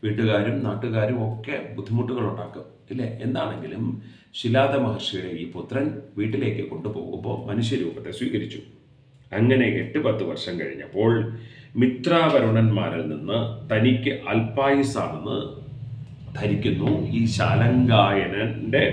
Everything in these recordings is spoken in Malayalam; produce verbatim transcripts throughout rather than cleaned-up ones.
വീട്ടുകാരും നാട്ടുകാരും ഒക്കെ ബുദ്ധിമുട്ടുകൾ ഉണ്ടാക്കും ഇല്ലേ. എന്താണെങ്കിലും ശിലാദ മഹർഷിയുടെ ഈ പുത്രൻ വീട്ടിലേക്ക് കൊണ്ടുപോകുമ്പോൾ മനുഷ്യരൂപത്തെ സ്വീകരിച്ചു. അങ്ങനെ എട്ട് പത്ത് വർഷം കഴിഞ്ഞപ്പോൾ മിത്രാവരുണന്മാരിൽ നിന്ന് തനിക്ക് അല്പായുസാണെന്ന് ധരിക്കുന്നു ഈ ശാലങ്കായനന്റെ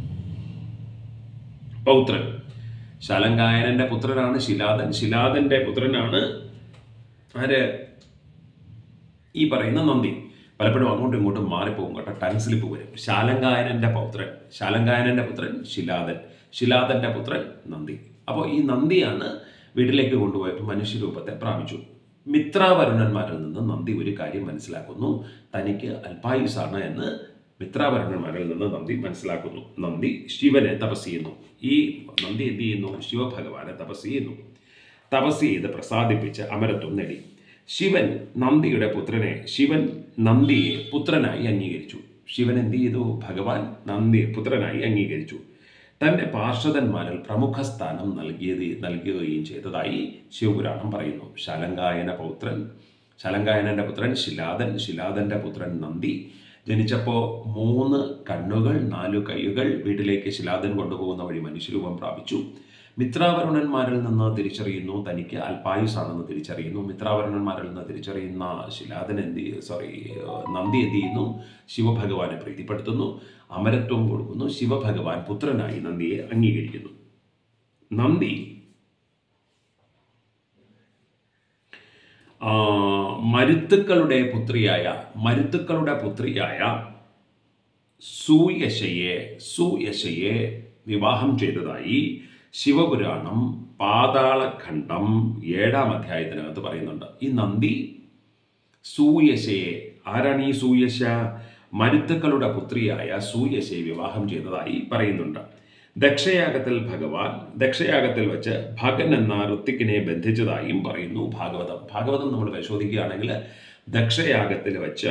പൗത്രൻ. ശാലങ്കായനന്റെ പുത്രനാണ് ശിലാദൻ. ശിലാദന്റെ പുത്രനാണ് ആര്? ഈ പറയുന്ന നന്ദി. പലപ്പോഴും അങ്ങോട്ടും ഇങ്ങോട്ടും മാറിപ്പോകും കേട്ടോ, ടങ് സ്ലിപ്പ് വരും. ശാലങ്കായനന്റെ പൗത്രൻ, ശാലങ്കായനന്റെ പുത്രൻ ശിലാദൻ, ശിലാദന്റെ പുത്രൻ നന്ദി. അപ്പോൾ ഈ നന്ദിയാണ് വീട്ടിലേക്ക് കൊണ്ടുപോയപ്പോൾ മനുഷ്യരൂപത്തെ പ്രാപിച്ചു. മിത്രാവരുണന്മാരിൽ നിന്ന് നന്ദി ഒരു കാര്യം മനസ്സിലാക്കുന്നു, തനിക്ക് അല്പായുസാണ് എന്ന് മിത്രാവരുണന്മാരിൽ നിന്ന് നന്ദി മനസ്സിലാക്കുന്നു. നന്ദി ശിവനെ തപസ് ചെയ്യുന്നു. ഈ നന്ദി എന്ത് ചെയ്യുന്നു? ശിവഭഗവാനെ തപസ് ചെയ്യുന്നു. തപസ് ചെയ്ത് പ്രസാദിപ്പിച്ച് അമരത്വം നേടി. ശിവൻ നന്ദിയുടെ പുത്രനെ ശിവൻ നന്ദിയെ പുത്രനായി അംഗീകരിച്ചു. ശിവൻ എന്ത് ചെയ്തു? ഭഗവാൻ നന്ദിയെ പുത്രനായി അംഗീകരിച്ചു. തൻ്റെ പാർഷദന്മാരിൽ പ്രമുഖ സ്ഥാനം നൽകിയത് നൽകുകയും ചെയ്തതായി ശിവപുരാണം പറയുന്നു. ശാലങ്കായന പൗത്രൻ ശാലങ്കായനന്റെ പുത്രൻ ശിലാദൻ, ശിലാദന്റെ പുത്രൻ നന്ദി. ജനിച്ചപ്പോൾ മൂന്ന് കണ്ണുകൾ, നാലു കൈകൾ. വീട്ടിലേക്ക് ശിലാദൻ കൊണ്ടുപോകുന്ന വഴി മനുഷ്യരൂപം പ്രാപിച്ചു. മിത്രാവരുണന്മാരിൽ നിന്ന് തിരിച്ചറിയുന്നു തനിക്ക് അല്പായുസാണെന്ന് തിരിച്ചറിയുന്നു. മിത്രാവരുണന്മാരിൽ നിന്ന് തിരിച്ചറിയുന്ന ശിലാദൻ എന്ത് സോറി നന്ദി എന്ത് ചെയ്യുന്നു? ശിവഭഗവാനെ പ്രീതിപ്പെടുത്തുന്നു, അമരത്വം കൊടുക്കുന്നു. ശിവഭഗവാൻ പുത്രനായി നന്ദിയെ അംഗീകരിക്കുന്നു. നന്ദി മരുത്തുക്കളുടെ പുത്രിയായ മരുത്തുക്കളുടെ പുത്രിയായ സൂയശയെ സൂയശയെ വിവാഹം ചെയ്തതായി ശിവപുരാണം പാതാളഖണ്ഡം ഏഴാം അധ്യായത്തിനകത്ത് പറയുന്നുണ്ട്. ഈ നന്ദി സൂയശയെ, ആരാണ് ഈ സൂയശ? മരുത്തുക്കളുടെ പുത്രിയായ സൂയശയെ വിവാഹം ചെയ്തതായി പറയുന്നുണ്ട്. ദക്ഷയാഗത്തിൽ ഭഗവാൻ ദക്ഷയാഗത്തിൽ വെച്ച് ഭഗൻ എന്ന ഋത്തിക്കിനെ ബന്ധിച്ചതായും പറയുന്നു ഭാഗവതം. ഭാഗവതം നമ്മൾ പരിശോധിക്കുകയാണെങ്കിൽ ദക്ഷയാഗത്തിൽ വെച്ച്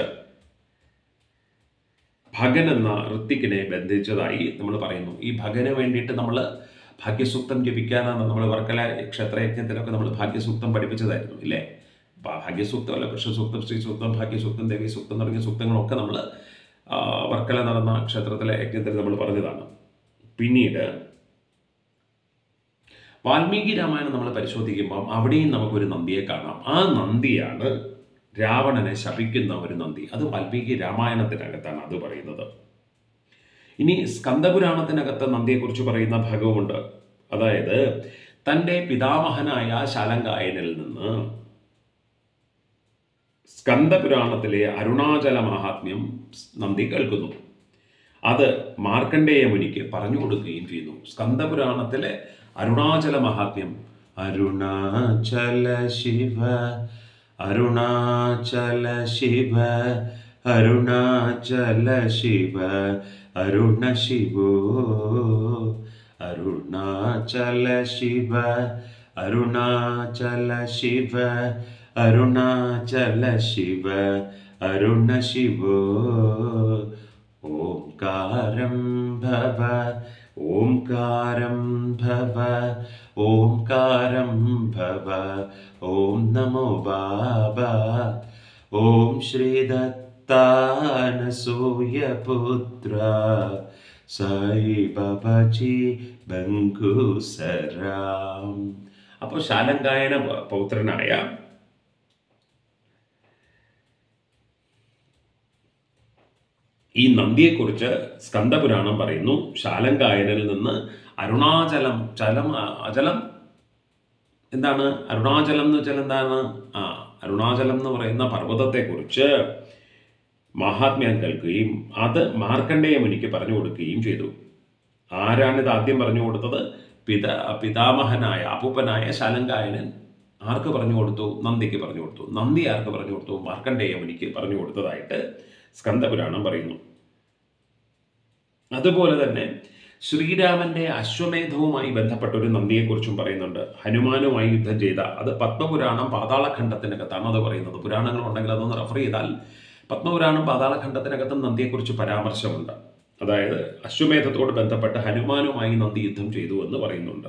ഭഗൻ എന്ന ഋത്തിക്കിനെ ബന്ധിച്ചതായി നമ്മൾ പറയുന്നു. ഈ ഭഗന് വേണ്ടിയിട്ട് നമ്മൾ ഭാഗ്യസൂക്തം ജപിക്കാനാണ് നമ്മൾ വർക്കല ക്ഷേത്രയജ്ഞത്തിലൊക്കെ നമ്മൾ ഭാഗ്യസൂക്തം പഠിപ്പിച്ചതായിരുന്നു ഇല്ലേ. ഭാഗ്യസൂക്തം അല്ല, പുരുഷസൂക്തം, സ്ത്രീസൂക്തം, ഭാഗ്യസൂക്തം, ദേവീസൂക്തം തുടങ്ങിയ സൂക്തങ്ങളൊക്കെ നമ്മൾ വർക്കല നടന്ന ക്ഷേത്രത്തിലെ യജ്ഞത്തിൽ നമ്മൾ പറഞ്ഞതാണ്. പിന്നീട് വാൽമീകി രാമായണം നമ്മൾ പരിശോധിക്കുമ്പോൾ അവിടെയും നമുക്കൊരു നന്ദിയെ കാണാം. ആ നന്ദിയാണ് രാവണനെ ശപിക്കുന്ന ഒരു നന്ദി. അത് വാൽമീകി രാമായണത്തിനകത്താണ് അത് പറയുന്നത്. ഇനി സ്കന്ദപുരാണത്തിനകത്ത് നന്ദിയെക്കുറിച്ച് പറയുന്ന ഭാഗവുമുണ്ട്. അതായത് തൻ്റെ പിതാമഹനായ ശാലങ്കായനിൽ നിന്ന് സ്കന്ദപുരാണത്തിലെ അരുണാചല മഹാത്മ്യം നന്ദി കേൾക്കുന്നു. അത് മാർക്കണ്ഡേയ മുനിക്ക് പറഞ്ഞു കൊടുക്കുകയും ചെയ്യുന്നു. സ്കന്ദപുരാണത്തിലെ അരുണാചല മഹാത്മ്യം, അരുണാചല ശിവ അരുണാചല ശിവ അരുണാചല ശിവ അരുണ ശിവോ അരുണാചല ശിവ അരുണാചല ശിവ അരുണാചല ശിവ അരുണ ശിവോ ഓംകാരം ഭവ ഓംകാരം ഭവ ഓംകാരം ഭവ ഓം നമോ ബാബ ഓം ശ്രീദത്താനസൂയപുത്ര സായി ബാബാജി ബംഗുസരാം. അപ്പോൾ ശാലങ്കായന പൗത്രനായ ഈ നന്ദിയെക്കുറിച്ച് സ്കന്ദപുരാണം പറയുന്നു. ശാലങ്കായനിൽ നിന്ന് അരുണാചലം ചലം അചലം എന്താണ് അരുണാചലം എന്ന് വെച്ചാൽ എന്താണ്? ആ അരുണാചലം എന്ന് പറയുന്ന പർവ്വതത്തെക്കുറിച്ച് മഹാത്മ്യം കേൾക്കുകയും അത് മാർക്കണ്ഡേയ മുനിക്ക് പറഞ്ഞു കൊടുക്കുകയും ചെയ്തു. ആരാണിത് ആദ്യം പറഞ്ഞു കൊടുത്തത്? പിതാ പിതാമഹനായ അപ്പൂപ്പനായ ശാലങ്കായനൻ ആർക്ക് പറഞ്ഞു കൊടുത്തു? നന്ദിക്ക് പറഞ്ഞു കൊടുത്തു. നന്ദി ആർക്ക് പറഞ്ഞു കൊടുത്തു? മാർക്കണ്ഡേയ മുനിക്ക് പറഞ്ഞു കൊടുത്തതായിട്ട് സ്കന്ദപുരാണം പറയുന്നു. അതുപോലെ തന്നെ ശ്രീരാമന്റെ അശ്വമേധവുമായി ബന്ധപ്പെട്ട ഒരു നന്ദിയെക്കുറിച്ചും പറയുന്നുണ്ട്. ഹനുമാനുമായി യുദ്ധം ചെയ്ത അത് പത്മപുരാണം പാതാളഖണ്ഡത്തിനകത്താണ് അത് പറയുന്നത്. പുരാണങ്ങൾ ഉണ്ടെങ്കിൽ അതൊന്ന് റെഫർ ചെയ്താൽ പത്മപുരാണം പാതാളഖണ്ഡത്തിനകത്തും നന്ദിയെക്കുറിച്ച് പരാമർശമുണ്ട്. അതായത് അശ്വമേധത്തോട് ബന്ധപ്പെട്ട് ഹനുമാനുമായി നന്ദി യുദ്ധം ചെയ്തു എന്ന് പറയുന്നുണ്ട്.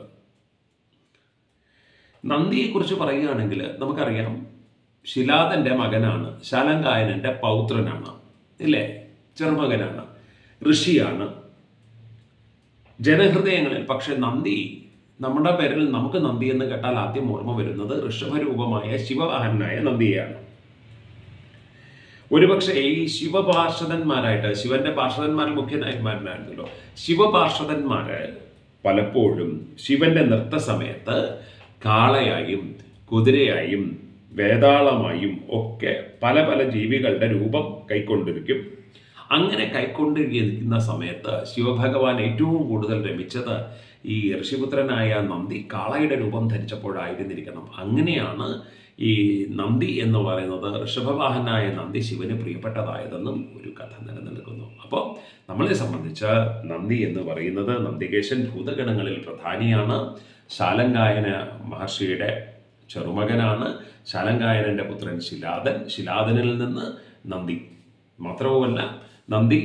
നന്ദിയെക്കുറിച്ച് പറയുകയാണെങ്കിൽ നമുക്കറിയാം ശിലാദന്റെ മകനാണ്, ശാലങ്കായനന്റെ പൗത്രനാണ്. ഇല്ലേ? ചെറുമകനാണ്, ഋഷിയാണ് ജനഹൃദയങ്ങളിൽ. പക്ഷെ നന്ദി, നമ്മുടെ പേരിൽ നമുക്ക് നന്ദി എന്ന് കേട്ടാൽ ആദ്യം ഓർമ്മ വരുന്നത് ഋഷഭരൂപമായ ശിവവാഹനായ നന്ദിയാണ്. ഒരുപക്ഷെ ഈ ശിവപാർഷദന്മാരായിട്ട്, ശിവന്റെ പാർഷദന്മാരിൽ മുഖ്യനായന്മാരനായിരുന്നല്ലോ, ശിവപാർഷദന്മാര് പലപ്പോഴും ശിവന്റെ നൃത്ത സമയത്ത് കാളയായും കുതിരയായും വേതാളമായും ഒക്കെ പല പല ജീവികളുടെ രൂപം കൈക്കൊണ്ടിരിക്കും. അങ്ങനെ കൈക്കൊണ്ടിരിക്കുന്ന സമയത്ത് ശിവഭഗവാൻ ഏറ്റവും കൂടുതൽ രമിച്ചത് ഈ ഋഷിപുത്രനായ നന്ദി കാളയുടെ രൂപം ധരിച്ചപ്പോഴായിരുന്നിരിക്കണം. അങ്ങനെയാണ് ഈ നന്ദി എന്ന് പറയുന്നത്, ഋഷഭവാഹനായ നന്ദി ശിവന് പ്രിയപ്പെട്ടതായതെന്നും ഒരു കഥ നിലനിൽക്കുന്നു. അപ്പോൾ നമ്മളെ സംബന്ധിച്ച് നന്ദി എന്ന് പറയുന്നത് നന്ദികേശൻ ഭൂതഗണങ്ങളിൽ പ്രധാനിയാണ്. ശാലങ്കായന മഹർഷിയുടെ ചെറുമകനാണ്. ശാലങ്കായനൻ്റെ പുത്രൻ ശിലാദൻ, ശിലാദനിൽ നിന്ന് നന്ദി. മാത്രവുമല്ല, നന്ദി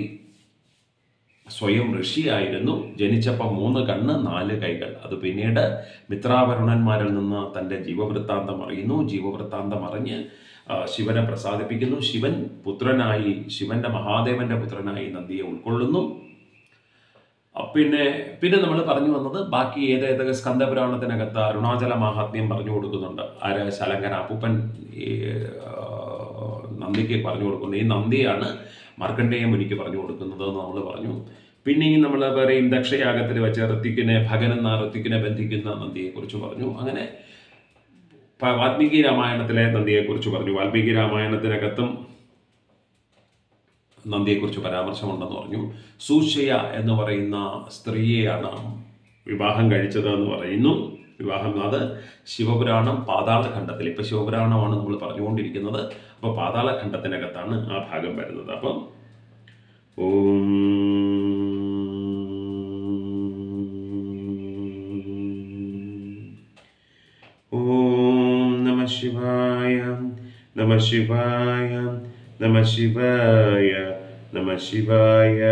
സ്വയം ഋഷിയായിരുന്നു. ജനിച്ചപ്പോൾ മൂന്ന് കണ്ണ് നാല് കൈകൾ. അത് പിന്നീട് മിത്രാവരുണന്മാരിൽ നിന്ന് തൻ്റെ ജീവവൃത്താന്തം അറിയുന്നു. ജീവവൃത്താന്തം അറിഞ്ഞ് ശിവനെ പ്രസാദിപ്പിക്കുന്നു. ശിവൻ പുത്രനായി, ശിവന്റെ മഹാദേവന്റെ പുത്രനായി നന്ദിയെ ഉൾക്കൊള്ളുന്നു. പിന്നെ പിന്നെ നമ്മൾ പറഞ്ഞു വന്നത് ബാക്കി ഏതേതൊക്കെ സ്കന്ദപുരാണത്തിനകത്ത് അരുണാചല മാഹാത്മ്യം പറഞ്ഞു കൊടുക്കുന്നുണ്ട്. ആര്? ശലങ്കൻ അപ്പൂപ്പൻ ഈ നന്ദിക്ക് പറഞ്ഞു കൊടുക്കുന്നു. ഈ നന്ദിയാണ് മാർക്കണ്ഡേയ മുനിക്ക് പറഞ്ഞു കൊടുക്കുന്നത് എന്ന് നമ്മൾ പറഞ്ഞു. പിന്നെയും നമ്മൾ പറയും ദക്ഷയാഗത്തിൽ വെച്ച് ഋത്തിക്കിനെ, ഭഗൻ എന്ന ഋത്തിക്കിനെ ബന്ധിക്കുന്ന നന്ദിയെക്കുറിച്ച് പറഞ്ഞു. അങ്ങനെ വാൽമീകി രാമായണത്തിലെ നന്ദിയെക്കുറിച്ച് പറഞ്ഞു. വാൽമീകി രാമായണത്തിനകത്തും നന്ദിയെക്കുറിച്ച് പരാമർശമുണ്ടെന്ന് പറഞ്ഞു. സൂശയ എന്ന് പറയുന്ന സ്ത്രീയെയാണ് വിവാഹം കഴിച്ചത് എന്ന് പറയുന്നു. വിവാഹം അത് ശിവപുരാണം പാതാളഖണ്ഡത്തിൽ, ഇപ്പം ശിവപുരാണമാണ് നമ്മൾ പറഞ്ഞുകൊണ്ടിരിക്കുന്നത്. അപ്പോൾ പാതാളഖണ്ഡത്തിനകത്താണ് ആ ഭാഗം വരുന്നത്. അപ്പം ഓം ഓം നമഃ ശിവായ നമഃ ശിവായ നമഃ ശിവായ നമഃ ശിവായ.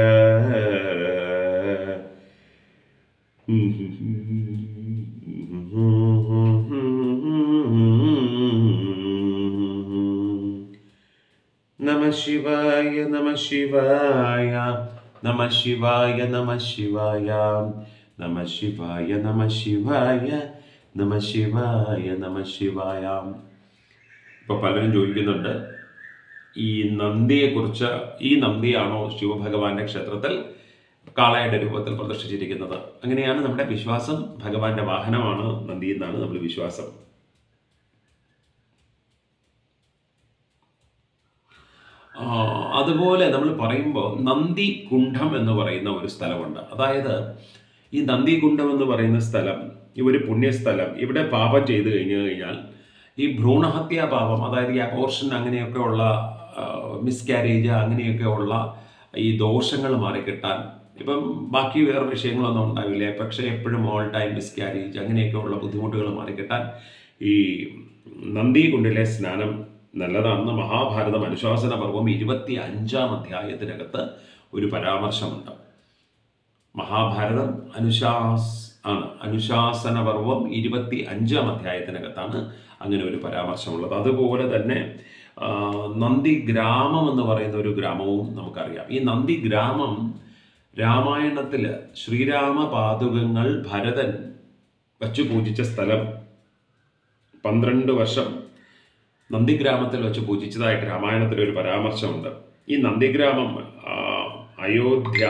നമഃ ശിവായ നമഃ ശിവായ നമഃ ശിവായ നമഃ ശിവായ നമഃ ശിവായ നമഃ ശിവായ നമഃ ശിവായ നമഃ ശിവായ. ഇപ്പോൾ പലരും ചോദിക്കുന്നുണ്ട്, ഈ നന്ദിയെക്കുറിച്ച്, ഈ നന്ദിയാണോ ശിവഭഗവാന്റെ ക്ഷേത്രത്തിൽ കാളയുടെ രൂപത്തിൽ പ്രദർശിച്ചിരിക്കുന്നത്? അങ്ങനെയാണ് നമ്മുടെ വിശ്വാസം. ഭഗവാന്റെ വാഹനമാണ് നന്ദി എന്നാണ് നമ്മുടെ വിശ്വാസം. അതുപോലെ നമ്മൾ പറയുമ്പോൾ നന്ദി കുണ്ഠം എന്ന് പറയുന്ന ഒരു സ്ഥലമുണ്ട്. അതായത് ഈ നന്ദി കുണ്ഠം എന്ന് പറയുന്ന സ്ഥലം ഈ ഒരു പുണ്യസ്ഥലം. ഇവിടെ പാപം ചെയ്തു കഴിഞ്ഞു കഴിഞ്ഞാൽ ഈ ഭ്രൂണഹത്യാ പാപം, അതായത് ഈ അബോർഷൻ അങ്ങനെയൊക്കെയുള്ള മിസ്കാരേജ് അങ്ങനെയൊക്കെയുള്ള ഈ ദോഷങ്ങൾ മാറിക്കിട്ടാൻ, ഇപ്പം ബാക്കി വേറെ വിഷയങ്ങളൊന്നും ഉണ്ടാവില്ല, പക്ഷേ എപ്പോഴും ഓൾ ടൈം മിസ്കാരേജ് അങ്ങനെയൊക്കെയുള്ള ബുദ്ധിമുട്ടുകൾ മാറിക്കിട്ടാൻ ഈ നന്ദി കുണ്ഡിലെ സ്നാനം നല്ലതാണെന്ന് മഹാഭാരതം അനുശാസന പർവം ഇരുപത്തി അഞ്ചാം അധ്യായത്തിനകത്ത് ഒരു പരാമർശമുണ്ട്. മഹാഭാരതം അനുശാസ് ആണ് അനുശാസന പർവം ഇരുപത്തി അഞ്ചാം അധ്യായത്തിനകത്താണ് അങ്ങനെ ഒരു പരാമർശമുള്ളത്. അതുപോലെ തന്നെ നന്ദി ഗ്രാമം എന്ന് പറയുന്ന ഒരു ഗ്രാമവും നമുക്കറിയാം. ഈ നന്ദി ഗ്രാമം രാമായണത്തിൽ ശ്രീരാമ പാദുകങ്ങൾ ഭരതൻ വച്ചു പൂജിച്ച സ്ഥലം. പന്ത്രണ്ട് വർഷം നന്ദിഗ്രാമത്തിൽ വെച്ച് പൂജിച്ചതായിട്ട് രാമായണത്തിൽ ഒരു പരാമർശമുണ്ട്. ഈ നന്ദിഗ്രാമം അയോധ്യ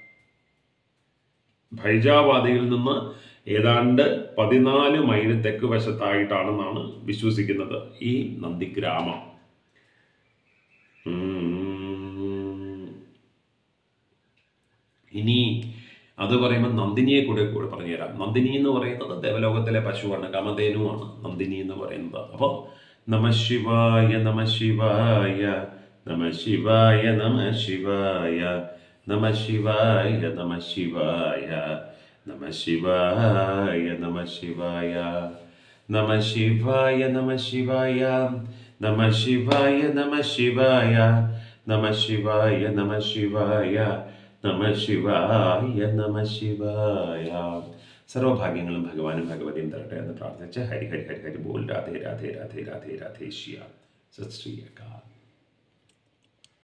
ഭൈജാവാദിയിൽ നിന്ന് ഏതാണ്ട് പതിനാല് മൈൽ തെക്ക് വശത്തായിട്ടാണെന്നാണ് വിശ്വസിക്കുന്നത് ഈ നന്ദിഗ്രാമം. ഇനി അത് പറയുമ്പോൾ നന്ദിനിയെ കൂടെ കൂടെ പറഞ്ഞുതരാം. നന്ദിനി എന്ന് പറയുന്നത് ദേവലോകത്തിലെ പശുവാണ്, കാമധേനുവാണ് നന്ദിനി എന്ന് പറയുന്നത്. അപ്പോൾ നമഃ ശിവായ നമഃ ശിവായ നമഃ ശിവായ നമഃ ശിവായ നമഃ ശിവായ നമഃ ശിവായ നമഃ ശിവായ നമഃ ശിവായ നമഃ ശിവായ നമഃ ശിവായ നമഃ ശിവായ നമഃ ശിവായ നമഃ ശിവായ നമഃ ശിവായ നമഃ ശിവായ നമഃ ശിവായ. സർവഭാഗ്യങ്ങളും ഭഗവാനും ഭഗവതിയും തരട്ടെ എന്ന് പ്രാർത്ഥിച്ച് ഹരി ഹരി ഹരി ഹരി ബോൾ. രാധേ രാധേ രാധേ രാധേ രാധേ ശ്യാം. സത് ശ്രീ അകാൽ.